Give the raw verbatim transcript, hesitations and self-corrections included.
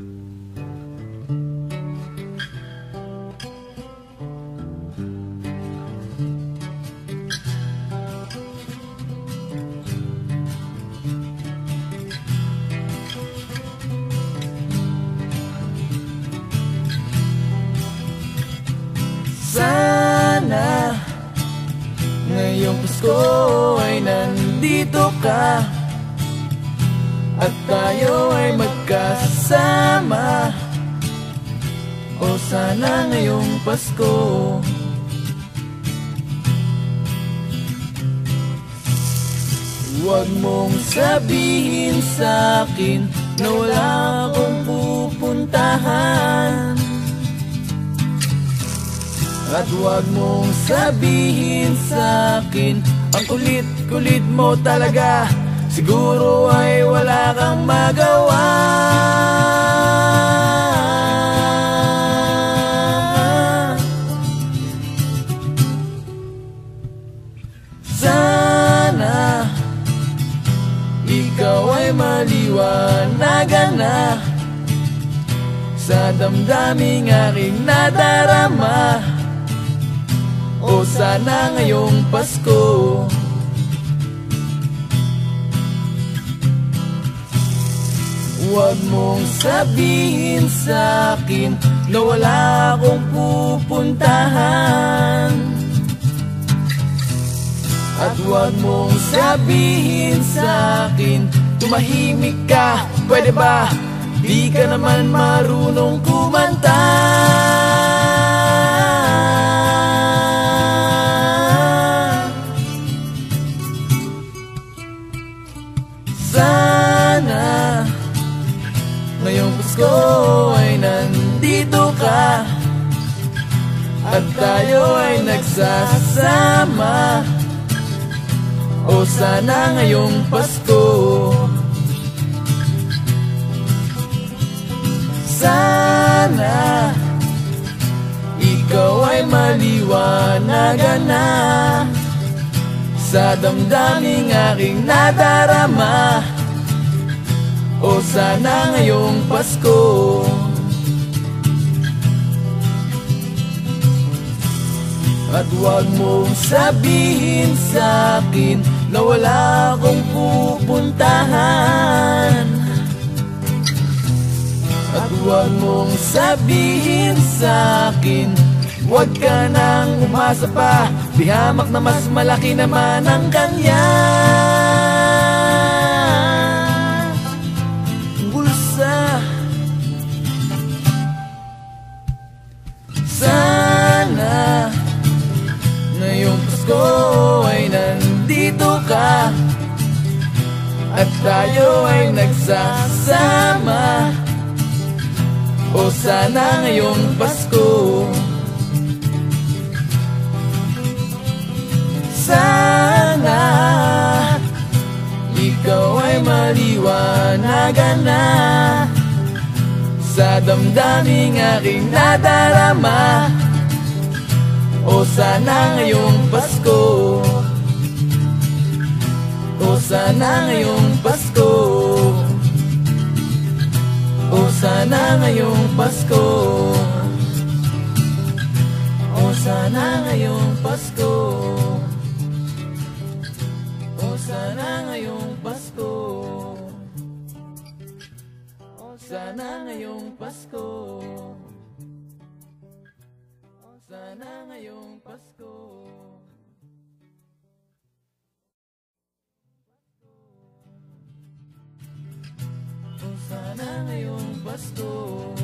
Sana ngayong Pasko ay nandito ka at tayo ay magkasama. O sana ngayong Pasko huwag mong sabihin sa'kin na wala akong pupuntahan. At huwag mong sabihin sa'kin, ang kulit-kulit mo talaga, siguro ay wala kang magawa. Sana ikaw ay maliwanagan na sa damdaming aking nadarama. O sana ngayong Pasko huwag mong sabihin sa'kin na wala akong pupuntahan. At huwag mong sabihin sa'kin tumahimik ka, pwede ba? Di ka naman marunong kumanta. Sana ngayong Pasko ay nandito ka at tayo ay nagsasama. O sana ngayong Pasko sana ikaw ay maliwanagan na sa damdaming aking nadarama. O sana ngayong Pasko at huwag mong sabihin sa'kin na wala akong pupuntahan. At huwag mong sabihin sa'kin huwag ka nang umasa pa, di hamak na mas malaki naman ang kanya. Bulsa sana ngayong Pasko ay nandito ka at tayo ay nagsasama. O sana ngayong Pasko sana ikaw ay maliwanagan na sa damdaming aking nadarama. O sana ngayong Pasko O sana ngayong Pasko O sana ngayong Pasko O sana ngayong Pasko O sana ngayong Pasko O sana ngayong Pasko O sana ngayong Pasko O sana ngayong Pasko